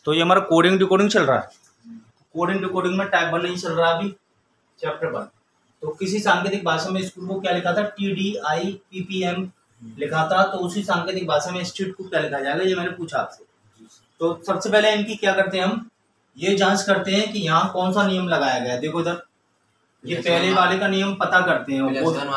तो ये हमारा कोडिंग डिकोडिंग चल रहा है। कोडिंग डिकोडिंग में टाइप 1 नहीं चल रहा अभी, चैप्टर 1। तो किसी सांकेतिक भाषा में स्ट्रिंग को क्या लिखा था, TDIPPM लिखा था, तो उसी सांकेतिक भाषा में स्ट्रिंग को क्या लिखा जाएगा, ये मैंने पूछा आपसे। तो सबसे पहले इनकी क्या करते हैं, हम ये जांच करते हैं कि यहाँ कौन सा नियम लगाया गया है। देखो इधर ये पहले वाले का नियम पता करते हैं,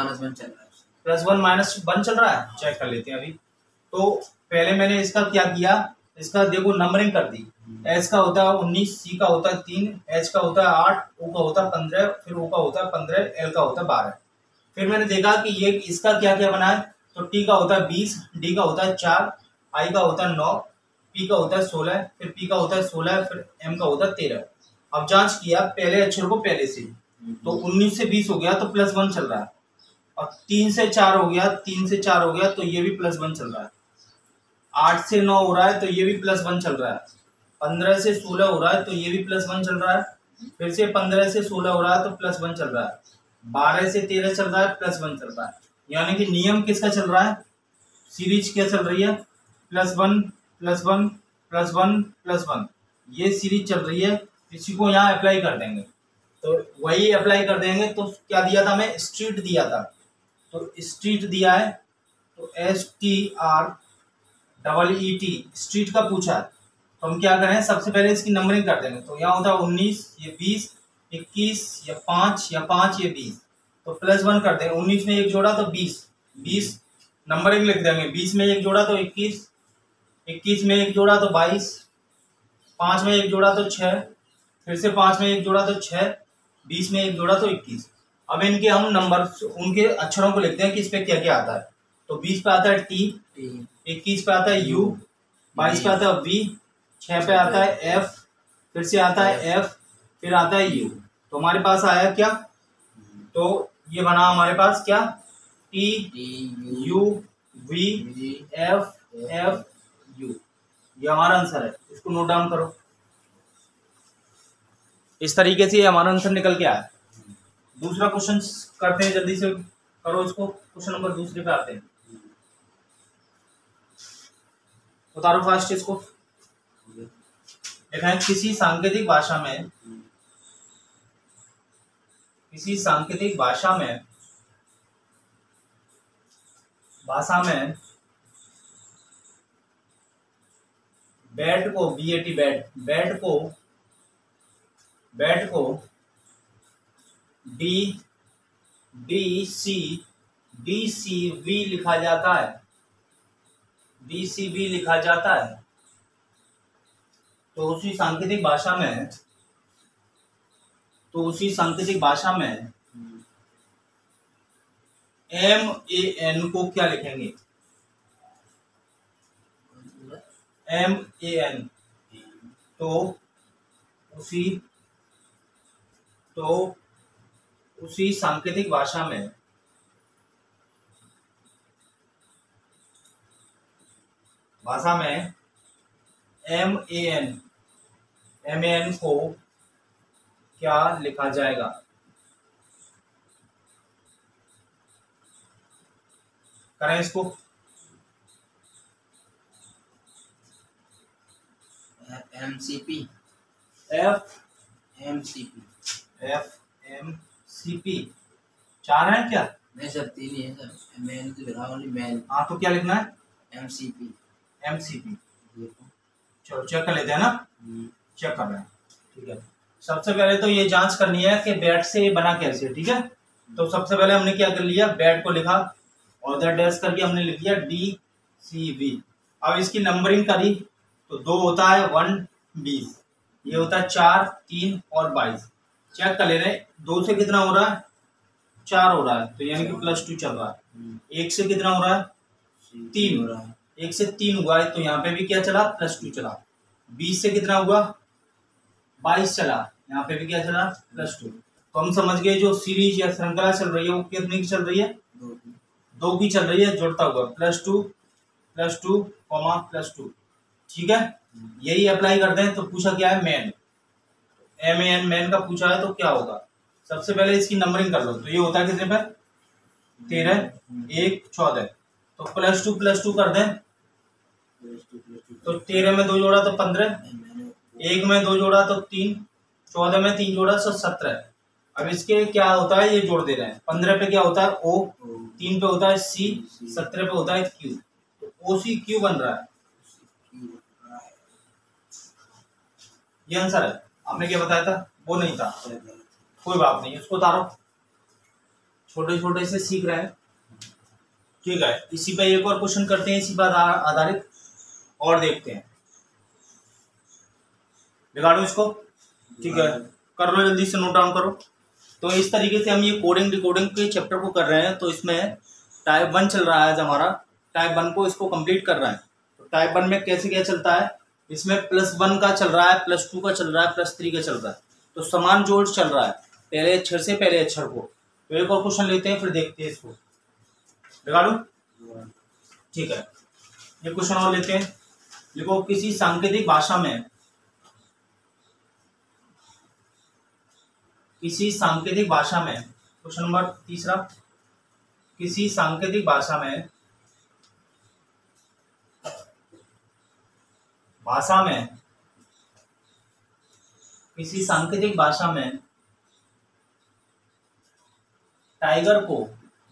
+1 चल रहा है, चेक कर लेते हैं अभी। तो पहले मैंने इसका क्या किया, इसका देखो नंबरिंग कर दी। एस का होता है 19, सी का होता है 3, एच का होता है 8, ओ का होता है 15, फिर ओ का होता है 15, एल का होता है 12। फिर मैंने देखा कि ये इसका क्या क्या बना है, तो टी का होता है 20, डी का होता है 4, आई का होता है 9, पी का होता है 16, फिर पी का होता है 16, फिर एम का होता है 13। अब जांच किया पहले अक्षर को पहले से, तो 19 से 20 हो गया तो +1 चल रहा है, और 3 से 4 हो गया, 3 से 4 हो गया तो ये भी +1 चल रहा है। 8 से 9 हो रहा है तो ये भी +1 चल रहा है। 15 से 16 हो रहा है तो ये भी +1 चल रहा है। फिर से 15 से 16 हो रहा है तो +1 चल रहा है। 12 से 13 चल रहा है, +1 चल रहा है। यानी कि नियम किसका चल रहा है, सीरीज क्या चल रही है, +1 +1 +1 +1, ये सीरीज चल रही है। इसी को यहाँ अप्लाई कर देंगे, तो वही अप्लाई कर देंगे। तो क्या दिया था हमें, स्ट्रीट दिया था, तो स्ट्रीट दिया है, तो STREET स्ट्रीट का पूछा है। तो हम क्या करें, सबसे पहले इसकी नंबरिंग कर देंगे। तो यहाँ होता है 19, ये 20, 21, या 5, या 5 ये 20, तो +1 कर देंगे। 19 में एक जोड़ा तो 20 नंबरिंग लिख देंगे। 20 में एक जोड़ा तो 21, 21 में एक जोड़ा तो 22, 5 में एक जोड़ा तो 6, फिर से 5 में एक जोड़ा तो 6, 20 में एक जोड़ा तो 21। अब इनके हम नंबर उनके अक्षरों को लिखते हैं कि इस पे क्या क्या आता है। तो 20 पे आता है T, 21 पे आता है U, 22 पे आता है V, 6 पे आता है F, फिर से आता है F, फिर आता है U। तो हमारे पास आया क्या, तो ये बना हमारे पास क्या, T U V F F U, ये हमारा आंसर है। इसको नोट डाउन करो। इस तरीके से हमारा आंसर निकल के आया। दूसरा क्वेश्चन करते हैं, जल्दी से करो इसको। क्वेश्चन नंबर दूसरे पे आते हैं, उतारो फास्ट इसको। देखा है, किसी सांकेतिक भाषा में बैट को DCV लिखा जाता है, DCV लिखा जाता है। तो उसी सांकेतिक भाषा में MAN को क्या लिखेंगे, MAN, तो उसी सांकेतिक भाषा में MAN को क्या लिखा जाएगा, करें इसको। FMCP चार है क्या, नहीं सर 3 ही है सर, मैन तो लिखा ओनली मैन। हाँ, तो क्या लिखना है, MCP। चलो चेक कर लेते हैं ना, चेक कर रहे हैं, ठीक है। सबसे पहले तो ये जांच करनी है कि बैट से ये बना कैसे, ठीक है। तो सबसे पहले हमने क्या कर लिया, बैट को लिखा और इधर डैश करके हमने लिख दिया DCV। अब इसकी नंबरिंग करी तो 2 होता है 1 20, ये होता है 4 3 और 22। चेक कर ले रहे, 2 से कितना हो रहा है, 4 हो रहा है, तो यानी कि +2 चल रहा है। 1 से कितना हो रहा है, 3 हो रहा है, 1 से 3 हुआ है, तो यहाँ पे भी क्या चला, +2 चला। 20 से कितना हुआ, 22 चला, यहाँ पे भी क्या चला, +2। तो हम समझ गए जो सीरीज या श्रृंखला चल रही है वो कितने की चल रही है, 2 की चल रही है, जुड़ता हुआ +2 +2 +2, ठीक है। यही अप्लाई करते हैं। तो पूछा क्या है, मैन, MAN मैन का पूछा है, तो क्या होगा, सबसे पहले इसकी नंबरिंग कर लो। तो ये होता है कितने पर, 13 1 14, तो +2 कर दें, तो 13 में 2 जोड़ा तो 15, 1 में 2 जोड़ा तो 3, 14 में 3 जोड़ा तो 17। अब इसके क्या होता है, ये जोड़ दे रहे हैं। 15 पे क्या होता है O, 3 पे होता है C, 17 पे होता है Q। तो OCQ बन रहा है, ये आंसर है। आपने क्या बताया था, वो नहीं था, कोई बात नहीं, उसको उतारो, छोटे छोटे से सीख रहे हैं। ठीक है, इसी पे एक और क्वेश्चन करते हैं, इसी पर आधारित और देखते हैं। बिगाड़ो इसको, ठीक है, कर लो जल्दी से, नोट डाउन करो। तो इस तरीके से हम ये कोडिंग डिकोडिंग के चैप्टर को कर रहे हैं। तो इसमें टाइप 1 चल रहा है आज हमारा, टाइप 1 को इसको कंप्लीट कर रहा है। तो टाइप 1 में कैसे क्या चलता है, इसमें +1 का चल रहा है, +2 का चल रहा है, +3 का चल रहा है। तो समान जोड़ चल रहा है पहले अक्षर से पहले अक्षर को। तो एक और क्वेश्चन लेते हैं, फिर देखते हैं इसको। बिगाड़ो, ठीक है, ये क्वेश्चन और लेते हैं। देखो, किसी सांकेतिक भाषा में, किसी सांकेतिक भाषा में, क्वेश्चन नंबर 3, किसी सांकेतिक भाषा में किसी सांकेतिक भाषा में टाइगर को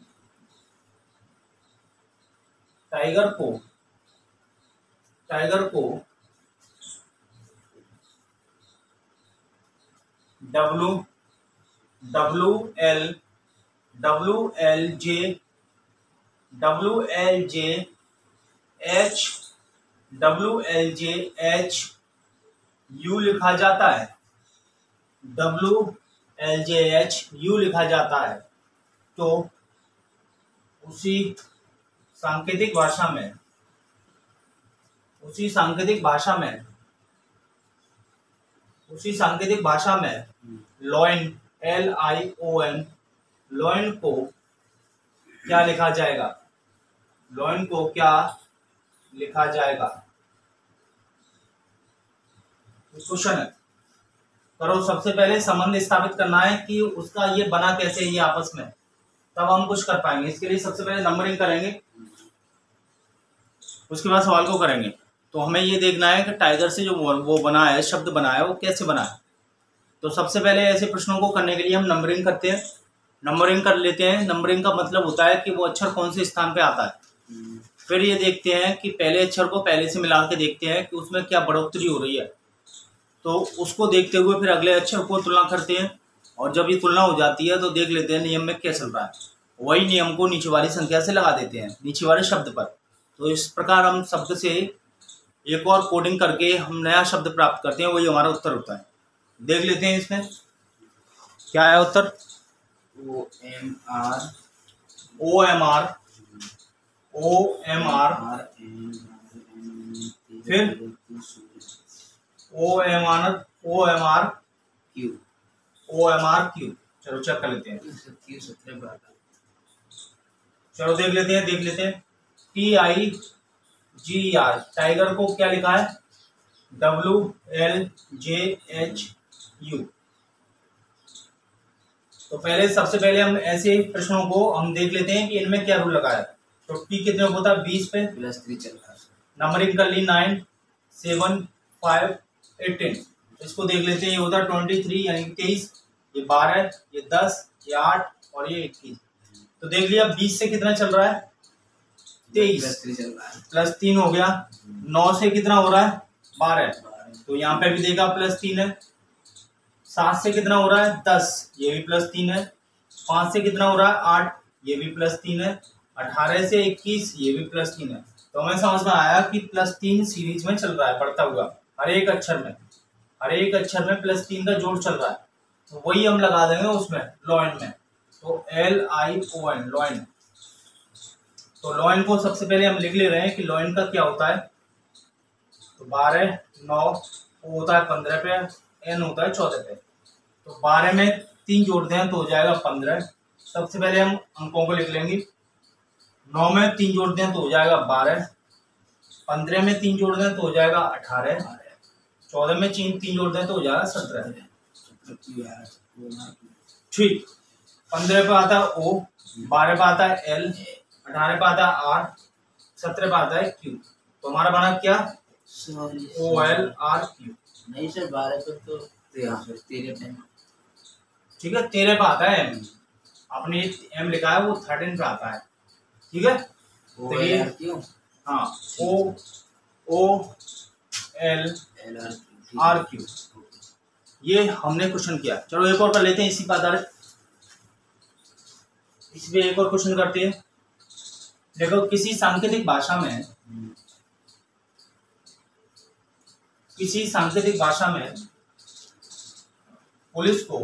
WLJHU लिखा जाता है, WLJHU लिखा जाता है। तो उसी सांकेतिक भाषा में लॉइन, LION, लॉइन को क्या लिखा जाएगा, क्वेश्चन है। करो, सबसे पहले संबंध स्थापित करना है कि उसका ये बना कैसे ये आपस में, तब हम कुछ कर पाएंगे। इसके लिए सबसे पहले नंबरिंग करेंगे, उसके बाद सवाल को करेंगे। तो हमें ये देखना है कि टाइगर से जो वो बना है, शब्द बना है, वो कैसे बना है। तो सबसे पहले ऐसे प्रश्नों को करने के लिए हम नंबरिंग करते हैं, नंबरिंग कर लेते हैं। नंबरिंग का मतलब होता है कि वो अक्षर कौन से स्थान पे आता है। फिर ये देखते हैं कि पहले अक्षर को पहले से मिला के देखते हैं कि उसमें क्या बढ़ोतरी हो रही है। तो उसको देखते हुए फिर अगले अक्षर को तुलना करते हैं, और जब ये तुलना हो जाती है तो देख लेते हैं नियम में क्या चल रहा है। वही नियम को नीचे वाली संख्या से लगा देते हैं, नीचे वाले शब्द पर। तो इस प्रकार हम शब्द से एक और कोडिंग करके हम नया शब्द प्राप्त करते हैं, वही हमारा उत्तर होता है। देख लेते हैं इसमें क्या है उत्तर। OMR, फिर OMRQ। चलो चेक कर लेते हैं, चलो देख लेते हैं TIGER, टाइगर को क्या लिखा है, WLJHU। तो सबसे पहले हम ऐसे प्रश्नों को हम देख लेते हैं कि इनमें क्या रूल लगा है। तो T कितने होता है, 20 पे, +3 चल रहा है, नंबरिंग कर ली 9, 7, 5, 18। इसको देख लेते हैं, ये होता है 23 यानी 23, ये 12, ये 10, ये 8 और ये 21। तो देख लिया 20 से कितना चल रहा है, 23, +3 हो गया। 9 से कितना हो रहा है, 12, तो यहाँ पे भी देखा +3 है। 7 से कितना हो रहा है, 10, ये भी +3 है। 5 से कितना हो रहा है, 8, ये भी +3 है। 18 से 21, ये भी +3 है। तो हमें समझ में आया कि +3 सीरीज में चल रहा है, बढ़ता हुआ हर एक अक्षर में +3 का जोड़ चल रहा है। तो वही हम लगा देंगे उसमें लॉइन में। तो LION, लॉइन। तो लॉइन को सबसे पहले हम लिख ले रहे हैं कि लॉइन का क्या होता है। तो 12, 9, O होता है 15 पे, N होता है 14 पे। तो 12 में 3 जोड़ते हैं तो हो जाएगा 15। सबसे पहले हम अंकों को लिख लेंगे। 9 में 3 जोड़ते हैं तो हो जाएगा 12। 15 में 3 जोड़ते हैं तो हो जाएगा 18। 14 में 3 जोड़ते हैं तो हो जाएगा 17। ठीक, 15 पे आता है O, 12 पे आता है L, 18 पे आता है R, 17 पे आता है Q। तो हमारा बना क्या, OLRQ। नहीं सर 12 पे तो 13 पे 13 पे। ठीक है, 13 पे आता है एम। आपने एम लिखा है वो 13 पे आता है। ठीक है, ओ तो ये एल क्यों? हाँ O O L R Q, ये हमने क्वेश्चन किया। चलो एक और कर लेते हैं इसी पर आधारित। इस पे एक और क्वेश्चन करते हैं। देखो किसी सांकेतिक भाषा में, किसी सांकेतिक भाषा में पुलिस को,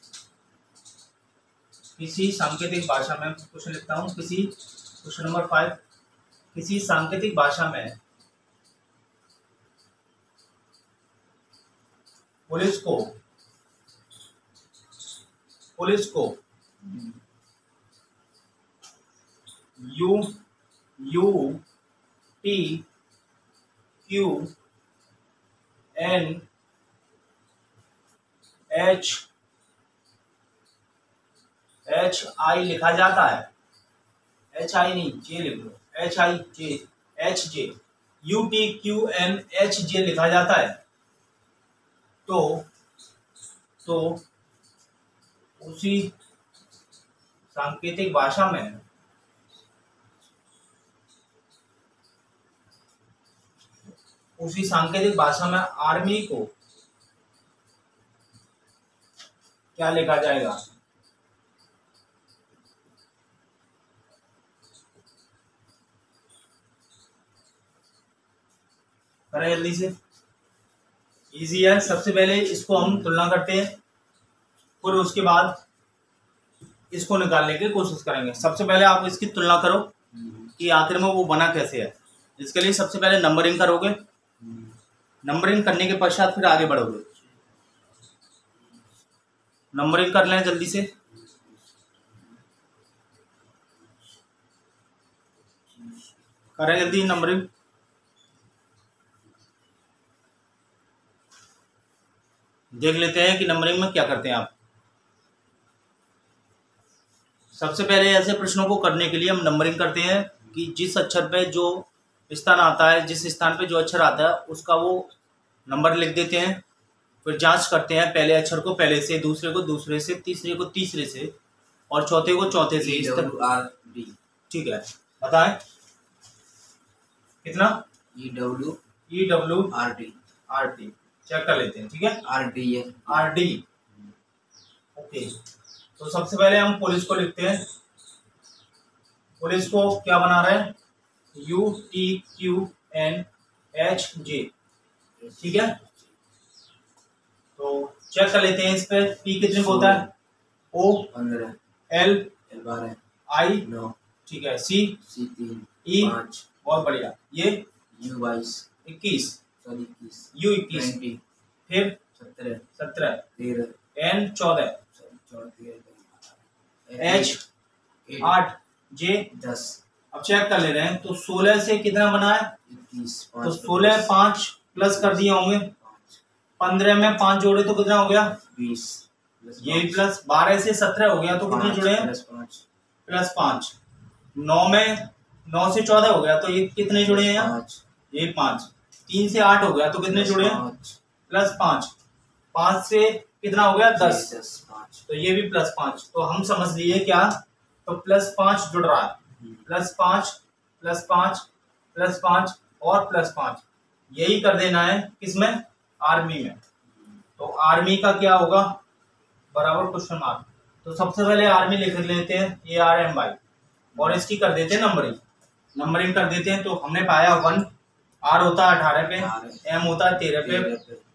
किसी सांकेतिक भाषा में क्वेश्चन लिखता हूं, किसी क्वेश्चन नंबर 5, किसी सांकेतिक भाषा में पुलिस को, पुलिस को U U T Q N H H I लिखा जाता है। एच आई नहीं, जे लिख लो, H I J, H J, U T Q N H J लिखा जाता है। तो उसी सांकेतिक भाषा में, उसी सांकेतिक भाषा में आर्मी को क्या लिखा जाएगा? करें जल्दी से, इजी है। सबसे पहले इसको हम तुलना करते हैं, फिर उसके बाद इसको निकालने की कोशिश करेंगे। सबसे पहले आप इसकी तुलना करो कि आखिर में वो बना कैसे है। इसके लिए सबसे पहले नंबरिंग करोगे, नंबरिंग करने के पश्चात फिर आगे बढ़ोगे। नंबरिंग कर लें जल्दी से। करें जल्दी नंबरिंग। देख लेते हैं कि नंबरिंग में क्या करते हैं आप। सबसे पहले ऐसे प्रश्नों को करने के लिए हम नंबरिंग करते हैं कि जिस अक्षर पे जो स्थान आता है, जिस स्थान पे जो अक्षर आता है उसका वो नंबर लिख देते हैं। फिर जांच करते हैं पहले अक्षर को पहले से, दूसरे को दूसरे से, तीसरे को तीसरे से और चौथे को चौथे से। इस तरह, ठीक है, बताएं कितना? E W R T check कर लेते हैं। ठीक है, आर डी है, आर डी। ओके, तो सबसे पहले हम पुलिस को लिखते हैं। पुलिस को क्या बना रहे हैं? U T Q N H J. ठीक है, तो चेक कर लेते हैं इस पे। पी कितने को होता है? ओ 15, एल 12, आई 9, ठीक है, सी 3, ई 5, बहुत बढ़िया, ये यू 22, 21, 21, यू 21, 20, फिर 17, 17, 13, एन 14, 14, एच 8, जे 10, अब चेक कर ले रहे हैं। तो 16 से कितना बना है? 21, तो 16 5 प्लस कर दिए होंगे। 15 में 5 जोड़े तो कितना हो गया? 20, ये प्लस 12 से 17 हो गया तो कितने जुड़े हैं? प्लस 5। 9 में 9 से 14 हो गया तो ये कितने जुड़े हैं यहाँ? ये 5। 3 से 8 हो गया तो कितने जुड़े हैं? प्लस 5। 5 से कितना हो गया? 10। तो ये भी प्लस 5। तो हम समझ लिए क्या? तो प्लस 5 जुड़ रहा है। प्लस 5 प्लस 5 प्लस 5 और प्लस 5, यही कर देना है किसमें? आर्मी में। तो आर्मी का क्या होगा? बराबर क्वेश्चन मार्क। तो सबसे पहले आर्मी लिख लेते हैं ARMY और इसकी कर देते हैं नंबरिंग। नंबरिंग कर देते हैं तो हमने पाया 1, आर होता है 18 पे, एम होता है 13 पे,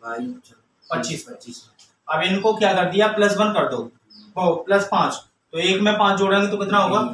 25। अब इनको क्या कर दिया? +1 कर दो, हो प्लस 5। तो एक में 5 जोड़ेंगे तो कितना होगा?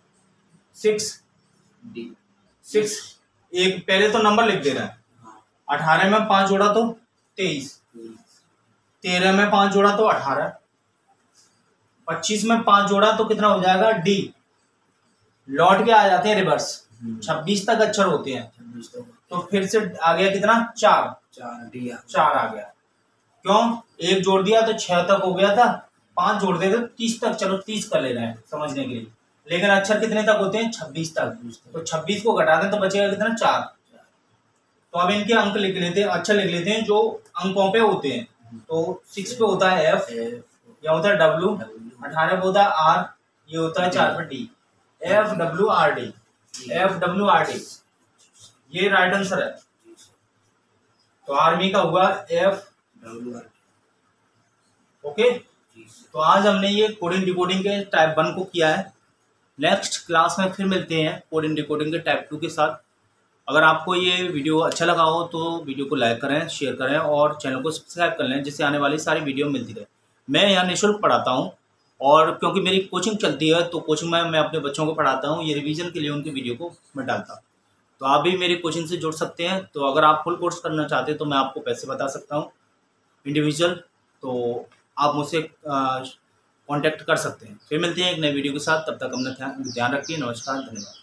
6। एक पहले तो नंबर लिख देना है। 18 में 5 जोड़ा तो 23, 13 में 5 जोड़ा तो 18, 25 में 5 जोड़ा तो कितना हो जाएगा? D। लौट के आ जाते हैं रिवर्स, 26 तक अक्षर होते हैं। तो फिर से आ गया कितना? 4 आ गया। क्यों? एक जोड़ दिया तो 6 तक हो गया था, 5 जोड़ देते 30 तक। चलो 30 कर ले रहे हैं समझने के लिए, लेकिन अक्षर कितने तक होते हैं? 26 तक। तो 26 को घटा दें तो बचेगा कितना? 4। तो अब इनके अंक लिख लेते हैं, अच्छा लिख लेते हैं जो अंकों पे होते हैं। तो 6 पे होता है F, यह होता है W, 18 पे होता है R, ये होता है 4 पे D, FWRD, FWRD, ये राइट आंसर है। तो आर्मी का हुआ FWRD। ओके, तो आज हमने ये कोडिंग डिकोडिंग के टाइप 1 को किया है। नेक्स्ट क्लास में फिर मिलते हैं कोडिंग डिकोडिंग के टाइप 2 के साथ। अगर आपको ये वीडियो अच्छा लगा हो तो वीडियो को लाइक करें, शेयर करें और चैनल को सब्सक्राइब कर लें, जिससे आने वाली सारी वीडियो मिलती रहे। मैं यहाँ निःशुल्क पढ़ाता हूँ और क्योंकि मेरी कोचिंग चलती है तो कोचिंग में मैं अपने बच्चों को पढ़ाता हूँ। ये रिवीजन के लिए उनकी वीडियो को मैं डालता हूँ। तो आप भी मेरी कोचिंग से जुड़ सकते हैं। तो अगर आप फुल कोर्स करना चाहते हैं तो मैं आपको पैसे बता सकता हूँ इंडिविजुअल, तो आप मुझसे कांटेक्ट कर सकते हैं। फिर मिलते हैं एक नई वीडियो के साथ, तब तक अपना ध्यान रखिए। नमस्कार, धन्यवाद।